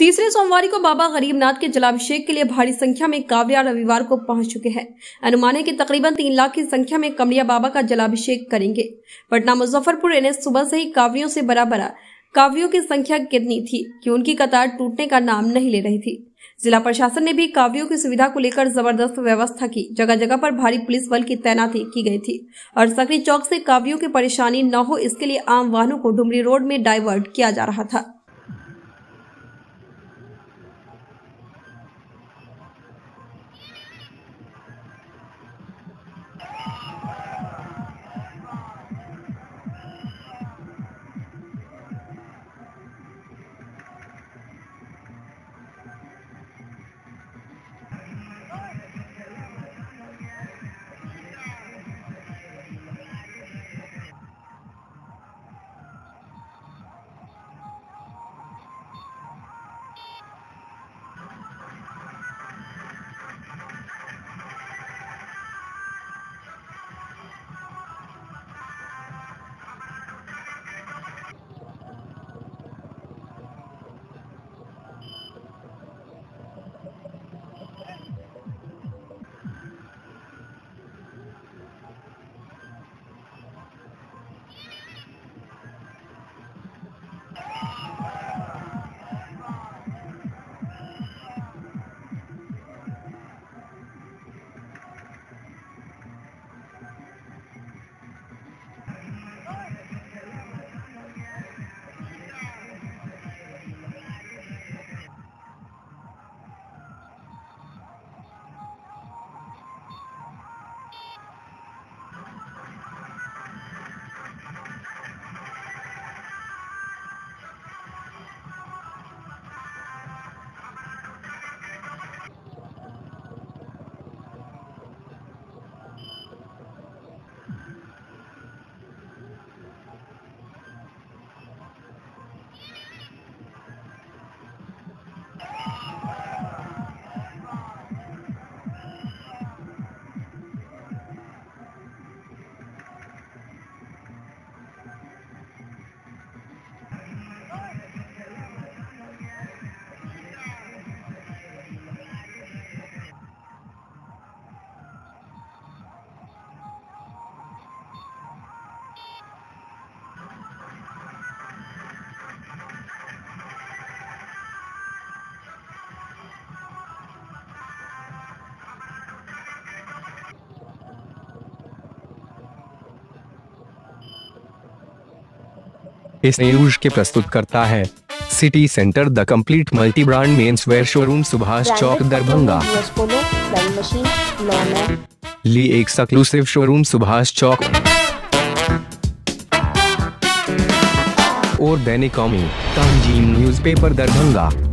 तीसरे सोमवार को बाबा गरीबनाथ के जलाभिषेक के लिए भारी संख्या में कांवड़िया रविवार को पहुंच चुके हैं। अनुमान है कि तकरीबन 3 लाख की संख्या में कांवड़िया बाबा का जलाभिषेक करेंगे। पटना मुजफ्फरपुर एनएच सुबह से ही कांवड़ियों से भरा कांवड़ियों की संख्या कितनी थी कि उनकी कतार टूटने का नाम नहीं ले रही थी। जिला प्रशासन ने भी कांवड़ियों की सुविधा को लेकर जबरदस्त व्यवस्था की। जगह जगह पर भारी पुलिस बल की तैनाती की गई थी और सकरी चौक से कांवड़ियों की परेशानी न हो इसके लिए आम वाहनों को डुमरी रोड में डाइवर्ट किया जा रहा था। इस न्यूज के प्रस्तुत करता है city centre the complete multi brand men's wear showroom Subhash Chowk Darbhanga. Lee exclusive showroom Subhash Chowk और दैनिक कौमी तंजीम न्यूज़पेपर दरभंगा।